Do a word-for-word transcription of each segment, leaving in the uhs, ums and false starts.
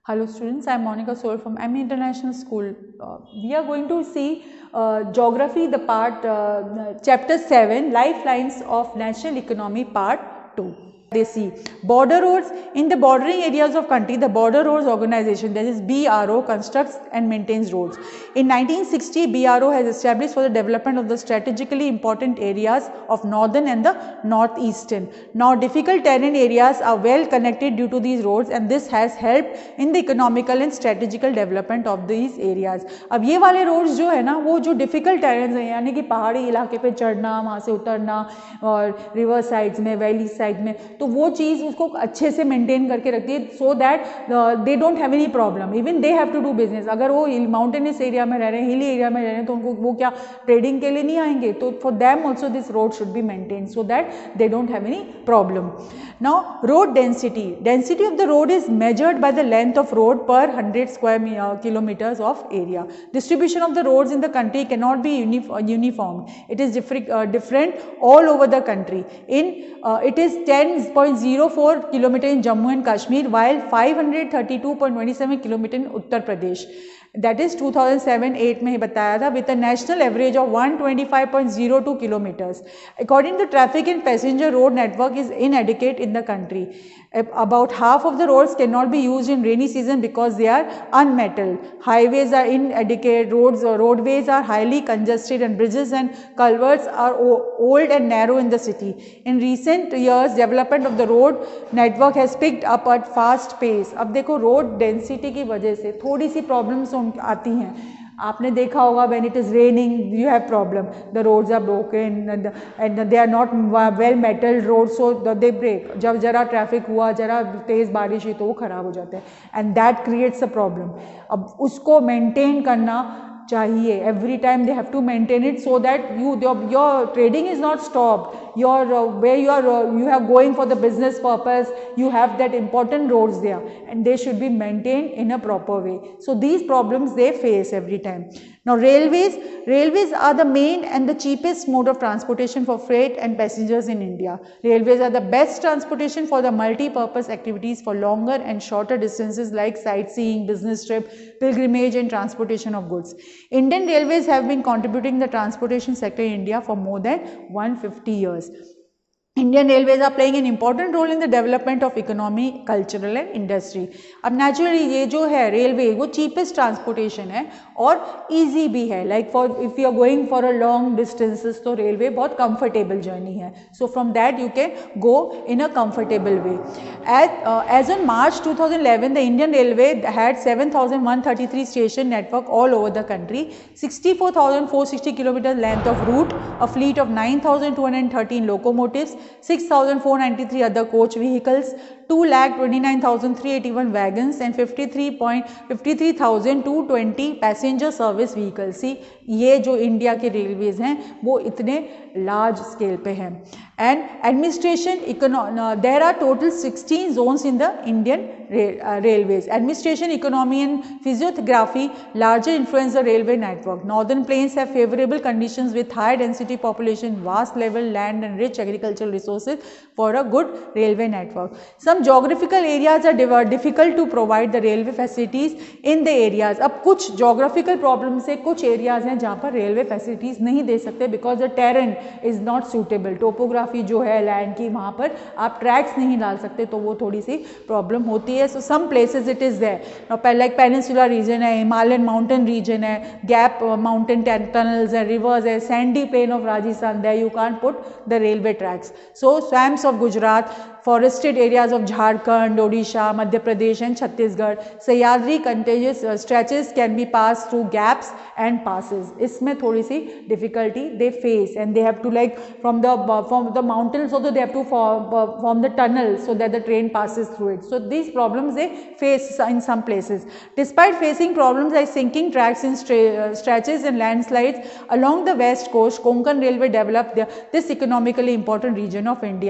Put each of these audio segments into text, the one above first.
Hello students, I am Monica Soul from M E International School. Uh, we are going to see uh, Geography, the part, uh, chapter seven, Lifelines of National Economy, part two. They see border roads in the bordering areas of country. The Border Roads Organization, that is B R O, constructs and maintains roads. In nineteen sixty, B R O has established for the development of the strategically important areas of northern and the northeastern. Now, difficult terrain areas are well connected due to these roads, and this has helped in the economical and strategical development of these areas. अब ये वाले roads जो है ना, वो जो difficult terrains हैं, यानी कि पहाड़ी इलाके पे चढ़ना, वहाँ से उतरना और river sides में, valley side में, तो वो चीज़ उसको अच्छे से मेंटेन करके रखती है, so that they don't have any problem. Even they have to do business. अगर वो माउंटेनस एरिया में रह रहे हैं, हिली एरिया में रह रहे हैं, तो उनको वो क्या ट्रेडिंग के लिए नहीं आएंगे. तो for them also this road should be maintain so that they don't have any problem. Now road density. Density of the road is measured by the length of road per hundred square kilometers of area. Distribution of the roads in the country can not be uniform. It is different all over the country. In it is ten point zero four kilometer in Jammu and Kashmir, while five hundred thirty-two point two seven kilometer in Uttar Pradesh. That is two thousand seven eight में ही बताया था, with a national average of one twenty-five point zero two kilometers. According to traffic and passenger road network is inadequate in the country. About half of the roads cannot be used in rainy season because they are unmetalled. Highways are inadequate, roads or roadways are highly congested, and bridges and culverts are old and narrow in the city. In recent years, development of the road network has picked up at fast pace. अब देखो road density की वजह से थोड़ी सी problems आती हैं. आपने देखा होगा when it is raining you have problem, the roads are broken and, and they are not well metalled roads, so they break. जब जरा ट्रैफिक हुआ, जरा तेज़ बारिश हुई तो वो ख़राब हो जाते हैं, and that creates a problem. अब उसको maintain करना चाहिए. Every time they have to maintain it so that you your, your trading is not stopped. Your uh, where you are uh, you are going for the business purpose, you have that important roads there, and they should be maintained in a proper way. So these problems they face every time. Now railways, railways are the main and the cheapest mode of transportation for freight and passengers in India. Railways are the best transportation for the multi-purpose activities for longer and shorter distances like sightseeing, business trip, pilgrimage and transportation of goods. Indian Railways have been contributing the transportation sector in India for more than one hundred fifty years. Indian Railways are playing an important role in the development of economy, cultural and industry. अब naturally ये जो है railway वो cheapest transportation है और easy भी है. Like for if you are going for a long distances तो railway बहुत comfortable journey है. So from that you can go in a comfortable way. As uh, as on March two thousand eleven, the Indian Railway had seven thousand one hundred thirty-three station network all over the country, sixty-four thousand four hundred sixty kilometers length of route, a fleet of nine thousand two hundred thirteen locomotives, six thousand four hundred ninety-three other coach vehicles, two lakh twenty-nine thousand three hundred eighty-one wagons and fifty-three point five three thousand two hundred twenty passenger service vehicles. See, ये जो India के railways हैं वो इतने large scale पे हैं. And administration, uh, there are total sixteen zones in the Indian rail, uh, railways. Administration, economy and physiography larger influence the railway network. Northern plains have favorable conditions with high density population, vast level land and rich agricultural resources for a good railway network. Some geographical areas are difficult to provide the railway facilities in the areas. अब कुछ geographical problems से कुछ areas हैं जहाँ पर railway facilities नहीं दे सकते because the terrain is not suitable. Topography जो है लैंड की वहाँ पर आप ट्रैक्स नहीं डाल सकते, तो वो थोड़ी सी प्रॉब्लम होती है. So some places it is there. Now like peninsular region है, हिमालयन माउंटेन रीजन है, गैप माउंटेन टनल्स है, रिवर्स है, sandy plain of Rajasthan, there you can't put the railway tracks. So swamps of Gujarat, forested areas of Jharkhand, Odisha, Madhya Pradesh and Chhattisgarh, Sahyadri contiguous uh, stretches can be passed through gaps and passes. इसमें थोड़ी सी difficulty they face, and they have to like from the uh, from the mountains also they have to form, uh, form the tunnel so that the train passes through it. So these problems they face in some places. Despite facing problems like sinking tracks in uh, stretches and landslides along the west coast, Konkan Railway developed the, this economically important region of India.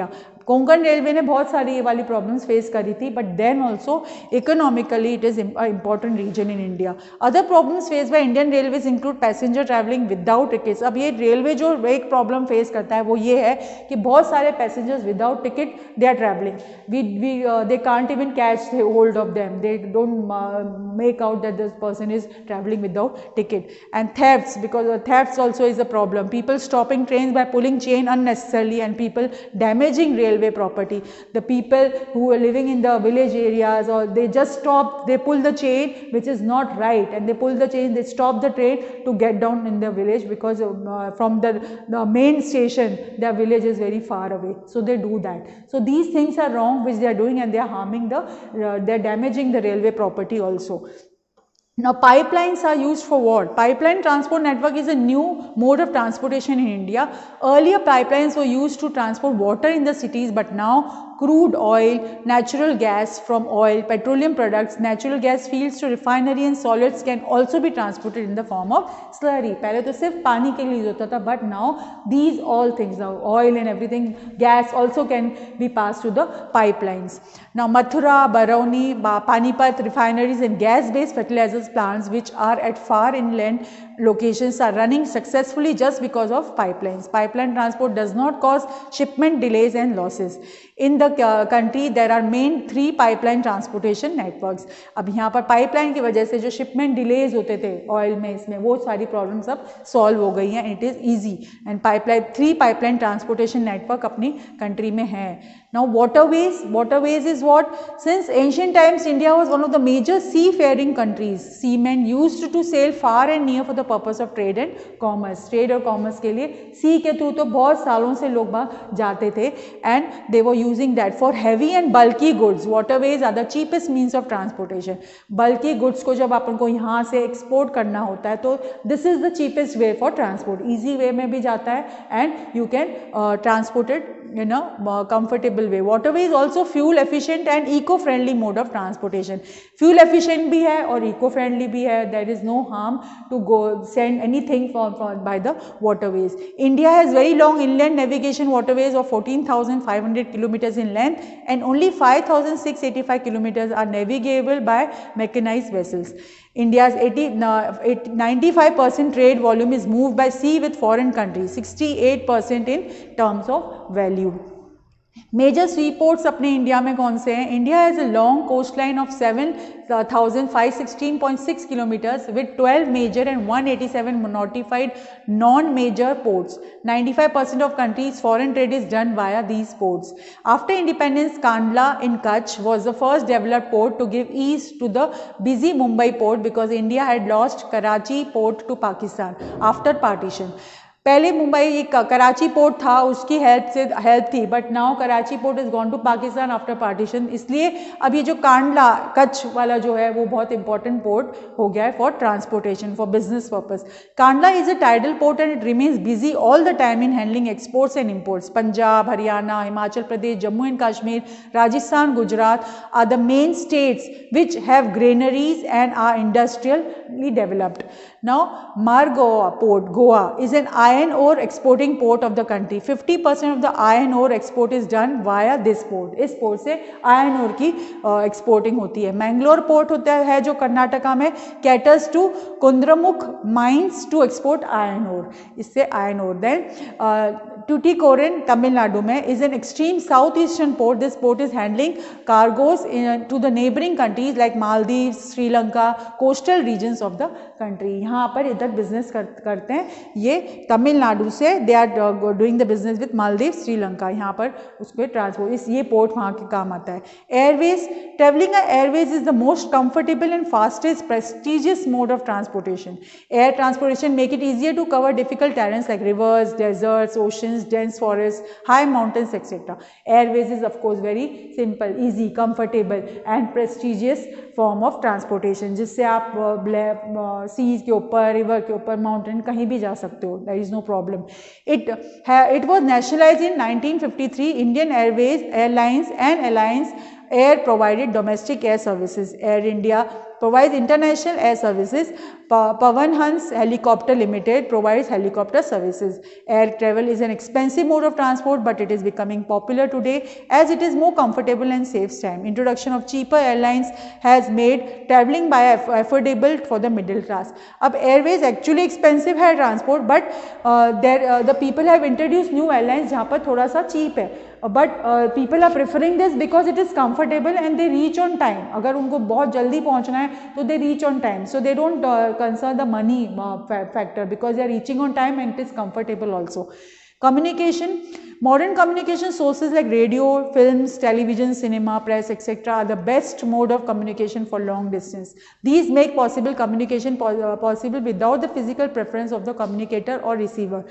Konkan railway ने बहुत सारी ये वाली problems face करी थी, but then also economically it is important region in India. Other problems face by Indian railways include passenger travelling without tickets. अब ये railway जो एक प्रॉब्लम फेस करता है वो ये है कि बहुत सारे passengers without ticket they are travelling, we we they can't even catch the hold of them, they don't make out that this person is travelling without ticket. And thefts, because thefts also is a problem, people stopping trains by pulling chain unnecessarily and people damaging railway property. The people who are living in the village areas, or they just stop, they pull the chain which is not right, and they pull the chain, they stop the train to get down in the village because uh, from the, the main station their village is very far away, so they do that. So these things are wrong which they are doing, and they are harming the uh, they are damaging the railway property also. Now pipelines are used for what? Pipeline transport network is a new mode of transportation in India. Earlier pipelines were used to transport water in the cities, but now crude oil, natural gas from oil, petroleum products, natural gas fields to refinery and solids can also be transported in the form of slurry. पहले तो सिर्फ पानी के लिए use होता था, but now these all things, now oil and everything, gas also can be passed through the pipelines. Now Mathura, Barauni, Panipat refineries and gas-based fertilizers plants which are at far inland locations are running successfully just because of pipelines. Pipeline transport does not cause shipment delays and losses. In the uh, country there are main three pipeline transportation networks. अब यहाँ पर pipeline की वजह से जो shipment delays होते थे oil में, इसमें वो सारी problems अब solve हो गई हैं. It is easy and pipeline three pipeline transportation network अपनी country में है. Now waterways, waterways is what? Since ancient times India was one of the major seafaring countries. Seamen used to sail far and near for the purpose of trade and commerce. Trade और commerce के लिए sea के through तो बहुत सालों से लोग वहाँ जाते थे, and they were using that for heavy and bulky goods. Waterways are the cheapest means of transportation. Bulky goods को जब अपन को यहाँ से export करना होता है तो this is the cheapest way for transport. Easy way में भी जाता है and you can uh, transport it in a uh, comfortable way. Waterway is also fuel efficient and eco-friendly mode of transportation. Fuel efficient भी है और eco-friendly भी है. There is no harm to go send anything for, for by the waterways. India has very long inland navigation waterways of fourteen thousand five hundred kilometers in length, and only five thousand six hundred eighty-five kilometers are navigable by mechanized vessels. India's eighty, ninety-five percent trade volume is moved by sea with foreign countries, sixty-eight percent in terms of value. Major sea ports अपने India में कौन से हैं? India has a long coast line of seven thousand five sixteen point six kilometers with twelve major and one eighty seven notified non major ports. ninety-five percent of countries' foreign trade is done via these ports. After independence, Kandla in Kutch was the first developed port to give ease to the busy Mumbai port because India had lost Karachi port to Pakistan after partition. पहले मुंबई एक Karachi port था, उसकी help से help थी, but now Karachi port is gone to Pakistan after partition. इसलिए अब ये जो कांडला कच्छ वाला जो है वो बहुत इंपॉर्टेंट पोर्ट हो गया है for transportation, for business purpose. Kandla is a tidal port and it remains busy all the time in handling exports and imports. Punjab, Haryana, Himachal Pradesh, Jammu and Kashmir, Rajasthan, Gujarat are the main states which have granaries and are industrially developed. Now Marmagao port, Goa, is an iron ore exporting port of the country. fifty percent of the iron ore export is done via this port. इस port से iron ore की exporting uh, होती है. Mangalore port होता है जो कर्नाटका में, caters to कुंद्रमुख mines to export iron ore. इससे iron ore. Then uh, Tuticorin, Tamil Nadu में is an extreme southeastern port. This port is handling cargoes in, to the neighboring countries like Maldives, Sri Lanka, coastal regions of the country. यहाँ पर इधर business कर, करते हैं ये तमिलनाडु से. They are doing the business with Maldives, Sri Lanka. यहाँ पर उसको ट्रांसपोर्ट, इस ये पोर्ट वहाँ के काम आता है. Airways, travelling airways is the most comfortable and fastest prestigious mode of transportation. Air transportation make it easier to cover difficult terrains like rivers, deserts, oceans, dense forests, high mountains, et cetera. Airways is of course very simple, easy, comfortable and prestigious form of transportation, जिससे आप seize के ऊपर, river के ऊपर, mountain कहीं भी जा सकते हो. There is no problem. It it was nationalized in nineteen fifty-three. Indian Airways, Airlines and Alliance Air provided domestic air services. Air India provides international air services. Pawan Hans Helicopter Limited provides helicopter services. Air travel is an expensive mode of transport, but it is becoming popular today as it is more comfortable and saves time. Introduction of cheaper airlines has made traveling by affordable for the middle class. Ab airways actually expensive hai transport, but uh, there uh, the people have introduced new airlines jahan par thoda sa cheap hai. But uh, people are preferring this because it is comfortable and they reach on time. अगर उनको बहुत जल्दी पहुंचना है तो they reach on time. So they don't uh, concern the money uh, factor because they are reaching on time and it is comfortable also. Communication. Modern communication sources like radio, films, television, cinema, press, et cetera are the best mode of communication for long distance. These make possible communication possible without the physical preference of the communicator or receiver.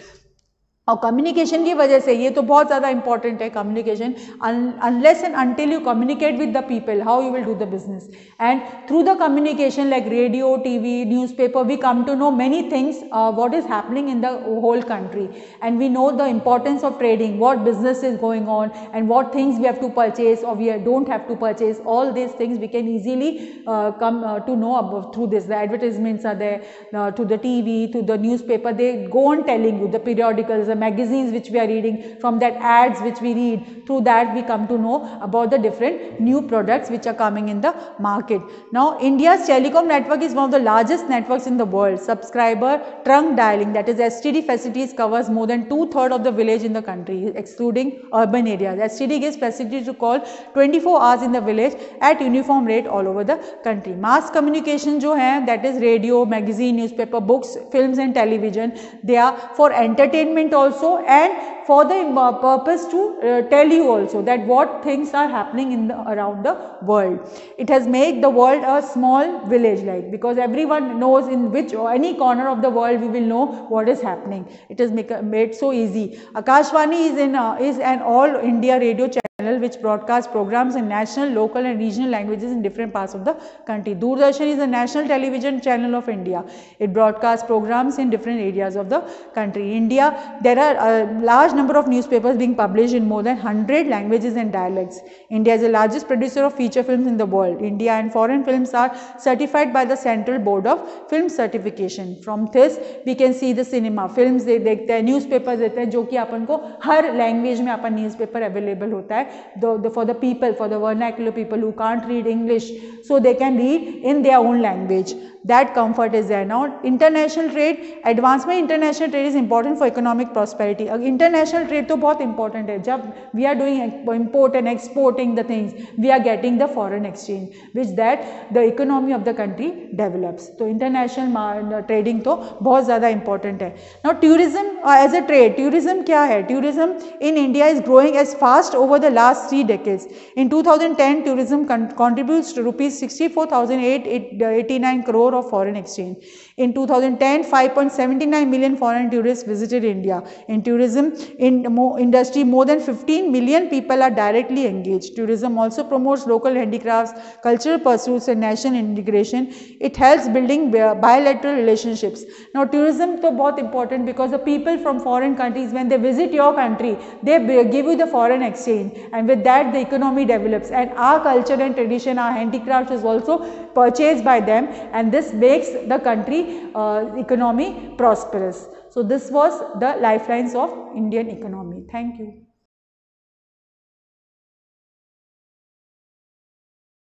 और communication की वजह से ये तो बहुत ज़्यादा important है communication unless and until you communicate with the people how you will do the business and through the communication like radio TV newspaper we come to know many things what is happening in the whole country and we know the importance of trading what business is going on and what things we have to purchase और we don't have to purchase all this things we can easily come to know through this the advertisements are there to the TV to the newspaper they go on telling you the periodicals the magazines which we are reading, from that ads which we read, through that we come to know about the different new products which are coming in the market. Now India's telecom network is one of the largest networks in the world. Subscriber trunk dialing, that is S T D facilities, covers more than two thirds of the village in the country excluding urban areas. S T D gives facility to call twenty-four hours in the village at uniform rate all over the country. Mass communication जो है, that is radio, magazine, newspaper, books, films and television, they are for entertainment also and for the uh, purpose to uh, tell you also that what things are happening in the around the world. It has made the world a small village like, because everyone knows in which or any corner of the world we will know what is happening. It is make, made so easy. Akashvani is in uh, is an all India radio channel which broadcasts programs in national, local and regional languages in different parts of the country. Doordarshan is a national television channel of India. It broadcasts programs in different areas of the country. India, there are a large number of newspapers being published in more than one hundred languages and dialects. India is the largest producer of feature films in the world. India and foreign films are certified by the Central Board of Film Certification. From this we can see the cinema, films they देखते हैं, newspapers देते हैं जो कि अपन को हर language में अपन newspaper available होता है. The, the, for the people, for the vernacular people who can't read English, so they can read in their own language. That comfort is there. Now international trade, advancement international trade is important for economic prosperity. International trade तो बहुत important है. जब we are doing import and exporting the things, we are getting the foreign exchange, which that the economy of the country develops. तो international trading तो बहुत ज़्यादा important है. Now tourism uh, as a trade, tourism क्या है? Tourism in India is growing as fast over the last three decades. In two thousand ten, tourism con contributes to rupees sixty-four thousand eight hundred eighty-nine crore of foreign exchange. In two thousand ten, five point seven nine million foreign tourists visited India. In tourism in mo industry, more than fifteen million people are directly engaged. Tourism also promotes local handicrafts, cultural pursuits and national integration. It helps building bilateral relationships. Now tourism तो बहुत important because the people from foreign countries, when they visit your country, they give you the foreign exchange, and with that the economy develops, and our culture and tradition, our handicraft is also purchased by them, and this makes the country uh, economy prosperous. So this was the lifelines of Indian economy. Thank you.